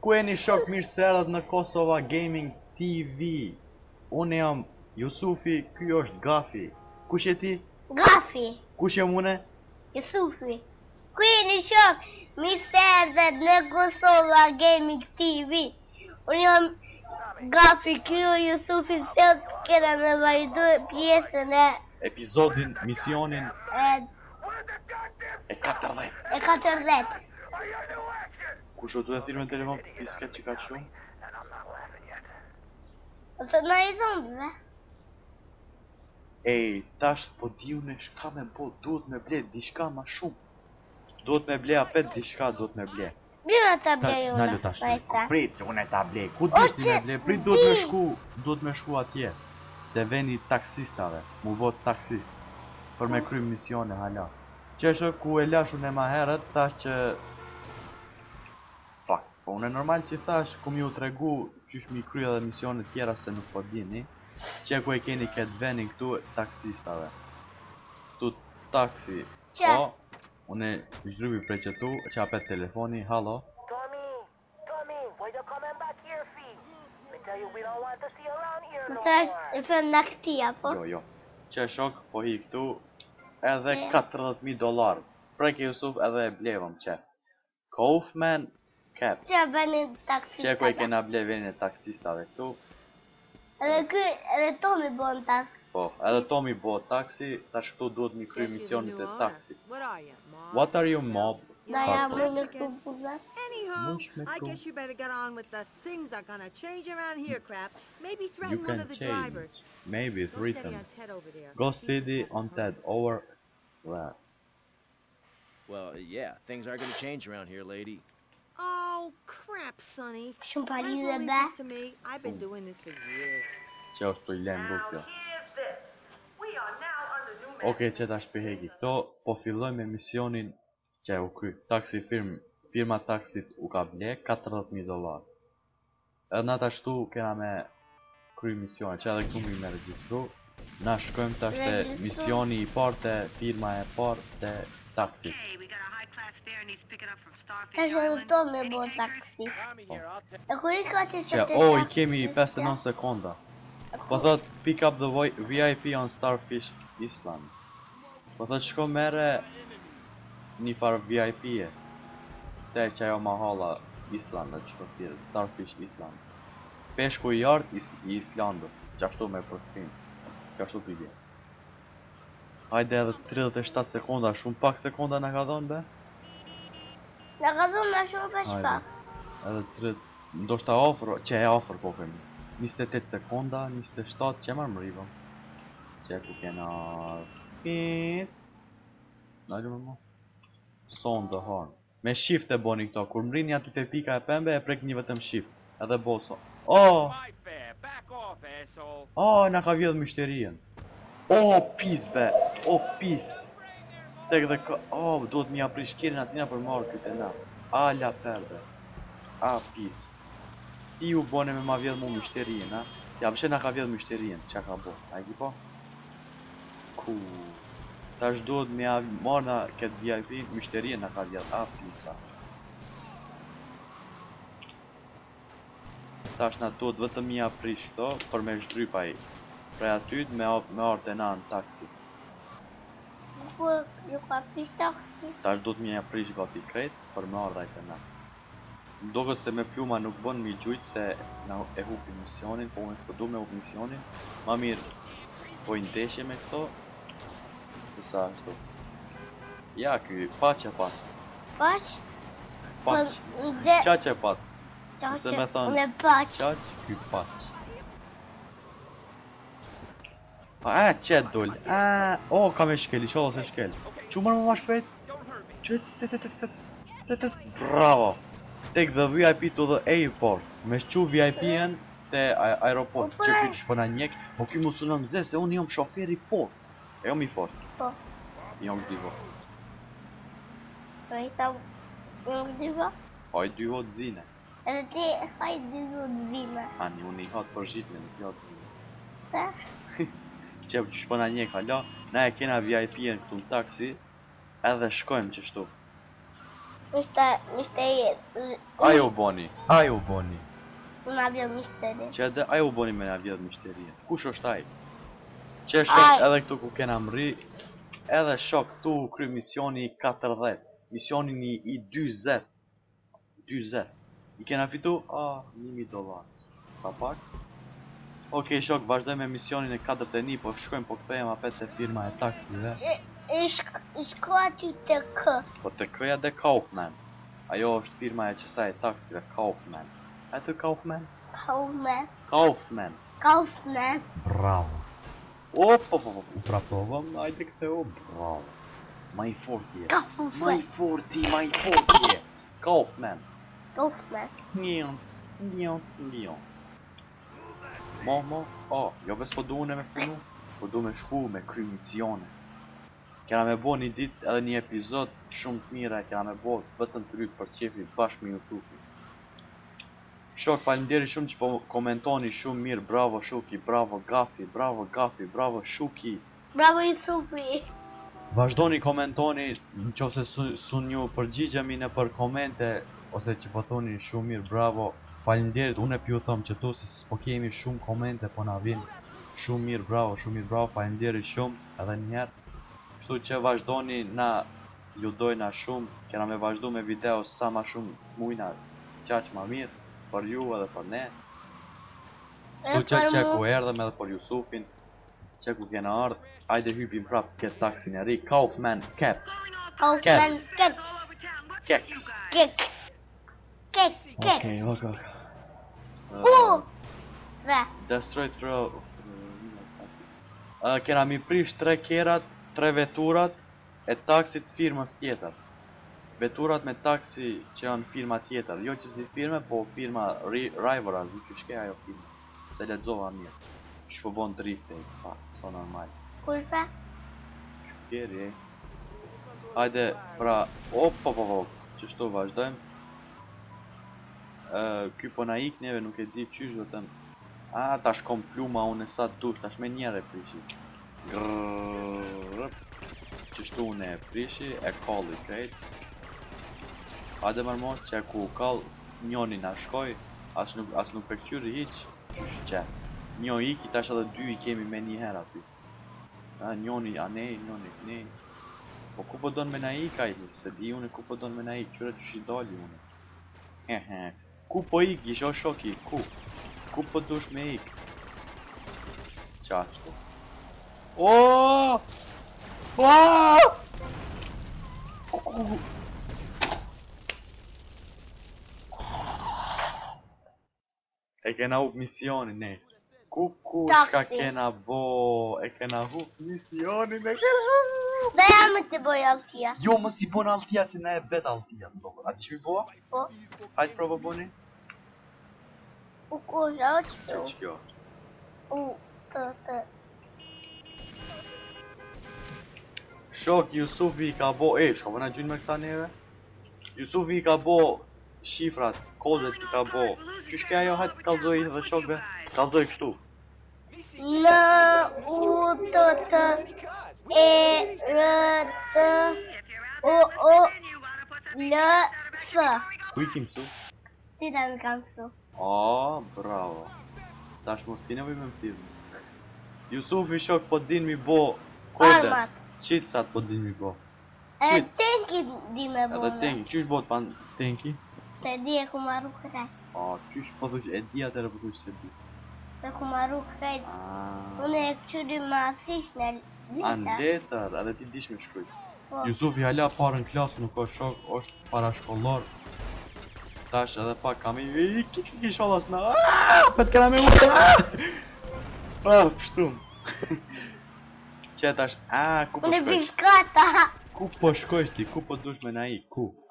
Ku e një shok mirë se erdhët në Kosova Gaming TV. Unë jam Jusufi, ky është Gafi. Kush je ti? Gafi. Kush jam une? Jusufi. Ku jeni shok? Mirë se erdhët në Kosova Gaming TV. Unë jam Gafi, ky është Jusufi, sot kena me vazhdu pjesën e Episodin, misionin e 40. e 40. Kush o duhet thirrë me telefon pisket që ka shumë? Ose në i zombëve. Ej, tash po diu në shka me bo, duhet me ble diçka ma shumë. Duhet me ble apet diçka, duhet me ble. Bjera ta blej unë. Nalo tash, prit, unë ta blej. Ku dishti me ble? Prit duhet me shku atje. Te vendi taksistave, mu vot taksist. Për me kry misione hala. Qeshë ku e lash unë e ma herët, tash që... Fuck, po unë e normal që thash, ku mi u tregu qysh mi kry edhe misione tjera se nuk po dini. Që ku e keni këtë venin këtu taksistave. Këtu taksi. Po, unë e zhrubi prej që tu, që apet telefoni, halo. Tommy, why you coming back here, fee? We tell you we don't want to see you around here no Tash more. e fem në këtia, po? Jo. Që shok, po hi këtu, edhe $40,000. Preke Jusuf edhe e blevëm që. Kaufman Caps. Që bëni taksistave. Që ku e kena ble venin e taksistave këtu. Edhe Tomi bon taksi. Po, edhe Tomi bo taksi, tash këtu duhet mi kry misionit e taksi. What are you, mob? Da jam në këtu puza. Anyhow, Mush me I cool. guess you better get on with the things are gonna change around here crap. Maybe You threaten one can of the change. drivers. Maybe Go steady threaten. on Ted over there. Go He's steady just got on his Ted, hump. over. Right. Well, yeah, things are gonna change around here, lady. Oh, crap, Sonny. Shumë Might as pari well dhe leave be. this to me. I've been doing this for years. Që është të i lem Now rrugë. here's this. We are now under new Okej, që ta shpihegi. Këto po filloj me misionin që u kry. Taksi firma taksit u ka ble $40,000. Edhe na tash tu kena me kry misione, që edhe këtu me registru. Na shkojmë tash te Registru. misioni i parë te firma e parë te taksit. Hey, we got a high-class fare needs picking up from Starfish Tash edhe Island. Tomi Any bon takers? taksi. Tommy here, I'll take. E ku i ka të Që, i kemi 59 sekonda. Po thot, pick up the VIP on Starfish Island. Po thot, shko mere një farë VIP-e. Te që ajo mahalla Island, që po tjere, Starfish Island. Peshku i artë i Islandës, qashtu me përkrim. Qashtu t'i bje. Hajde edhe 37 sekonda, shumë pak sekonda në ka dhonë be? Në ka dhëmë me shumë për Hajde. shpak. Edhe 30, ndoshta ofër, që e ofër po kemi. 28 sekonda, 27, që marë më rivëm. Që ku kena... Pic. Nalë me mo. Son the horn. Me shift e boni këto, kur mrini aty te pika e pembe e prek një vetëm shift. Edhe bo son. Oh! My fare. Back off, asshole. Oh, na ka vjedh mishterien. Oh, pis be. Oh, pis. Tek dhe ka... Oh, duhet mi aprish kirin atina për marrë këtë na. Ala perde. A, pis. Ti u bone me ma vjedh mu mishterien, ha? Ja, pëshe na ka vjedh mishterien, qa ka bo? A e ki po? Tash duhet me marrë na këtë VIP, mishterien na ka vjedh. A, pisa. Tash na duhet vetëm mi aprish këto, për me shdrypa i. Prej atyt me orë të na në taksi. Ku ju ka prish taksi. Tash duhet mi aprish gati krejt, për me orë të na. Doket se me pluma nuk bën mi gjujt se na e hupi misionin, po unë s'po du me hupi misionin. Ma mirë, po i ndeshje me këto, se sa këto. Ja, ky, paq e pat. Pash? Paq. Dhe... Qaq e pat. Qa Se që me thonë, unë e paq. Qaq, ky paq. A, qet dul. A, o, ka me shkel, i shodho se shkel. Qumër më ma shpejt? Qet, bravo. Take the VIP to the airport. Me shqu VIP-en te aeroport. Po, Që ky shpona njek, po ky mu sunon mze se unë jom shoferi fort. E jom i fort. Po. Jom dy vo. Në i ta unë dyva. Haj dy vo të zine. Edhe ti haj dyva të zime. Ani, unë i hatë për zhitme në kjo të zine. Se? Që shpona njek hala, na e kena VIP-en këtu në taksi, edhe shkojmë qështu. Misterie. Ai o boni. Un avion misterie. Që edhe ai u boni me na vjedh mishterie. Kush është ai? Që Ai. shok edhe këtu ku kena mri, edhe shok këtu kry misioni 40. Misionin i 20. 20. I kena fitu? $1000. Sa pak? Okej shok, vazhdoj me misionin e 41, po shkojmë po kthehem apet te firma e taksive. Shko aty të kë. Po te këja dhe Kaufman. Ajo është firma e qësaj e taksive, Kaufman. Atë Kaufman? Kaufman. Bravo. Po. Upraptovam, ajde ktheu, bravo. Ma i forti je. Ma i forti je. Kaufman. Njënc. Mo. Jo ves po du une me punu. Po du me shku me kry misione. Kena me bo një dit edhe një epizod shumë të mira. Kena me bo vetëm të rritë për qefi bashkë me Jusufi. Shok, falimderi shumë që po komentoni shumë mirë. Bravo Shuki, bravo Gafi, bravo Shuki. Bravo Jusufi. Vazhdoni komentoni, në qofse sun ju përgjigjemi në për komente, ose që po thoni shumë mirë, bravo. Falimderit, unë e pju thëmë që tu, se s'po kemi shumë komente, po na vinë shumë mirë, bravo, falimderit shumë, edhe njerë. Kështu që vazhdoni, na ju dojna shumë, kena me vazhdu me video sa ma shumë mujna qaq ma mirë, për ju edhe për ne. Kështu që qeku erdhem edhe për Jusufin, qeku kena ardh, ajde hypim prap këtë taksin e ri, Kaufman Caps. Okej. Destroy throw. Kena mi prish 3 kerat, 3 veturat e taksit firmës tjetër. Veturat me taksi që janë firma tjetër, jo që si firme, po firma Riveras, që shke ajo firma. Se lexova mirë. Shpo bon drift e pa, so normal. Kurve? Shkeri. Hajde, pra, po, qështu vazhdojmë. Ky po na ik neve, nuk e di qysh vetëm. Tash kom pluma unë sa dush, tash me njerë e prishi. Qështu unë e prishi, e kalli krejt. Hajde mërmos që e ku kall, njoni na shkoj, as nuk përqyri hiq, qysh që. Njo iki, tash edhe 2 i kemi me një her aty. Njoni anej, njoni kënej. Po ku po don me na ik ajti, se di unë ku po don me na ik, qyre qysh i dali unë. Ku po ik, isho shoki, ku? Ku po dush me ik? Qashtu. Oooo! E kena hup misionin, ne. Ku shka kena bo? E kena hup misionin, e kena hup! Dhe ja me të boj altia. Jo, mos i bon altia, se na e vet altia. A ti që mi bo? Po. Hajtë provo boni? U kusha, o qëtu? Që kjo? Të. Shok, Jusufi i ka bo... shko vëna gjynë me këta neve? Jusufi i ka bo shifrat, kodet i ka bo. Qysh ke ajo, hajtë kalzoj dhe shokve? Kalzoj kështu. N-U-T-T E-R-T O-O-L-F. Ku i kim su? Ti da mi kam su. Bravo. Tash mos ki nevoj me më firme. Jusufi shok po din mi bo kodet. Armat. Qitsat po din mi bo. E tenki di me Edhe bona. tenki, qysh bot pan tenki? Se di e ku maru krejt. Qysh po thush, e di atër e po thush se di. Se ku maru krejt. Unë e këqyri ma asish në Anë lita. letër, edhe ti dish me shkruj. Po. Jusufi hala parë në klasë, nuk o shok, është parashkollor. Tash edhe pak kam i ki shollas na. Pet kena me pështum. Që tash, ku po Unë e shkojsh? biskata. Ku po shkojsh ti, ku po dush me na i, ku?